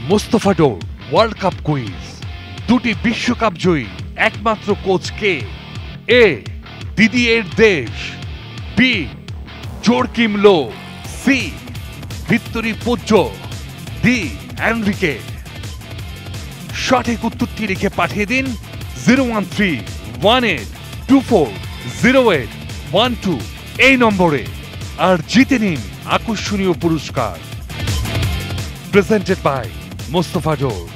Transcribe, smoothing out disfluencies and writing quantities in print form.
Mostafa door world cup quiz. দুটি বিশ্বকাপ জয়ী একমাত্র কোচ কে? এ দিদিয়ের দেশ, B Joachim Low, C Vittorio Pozzo, D Enrique. সঠিক উত্তরটি লিখে পাঠিয়ে দিন 01318240812 এই নম্বরে আর জিতে নিন আকর্ষণীয় পুরস্কার। Presented by Mostafa door.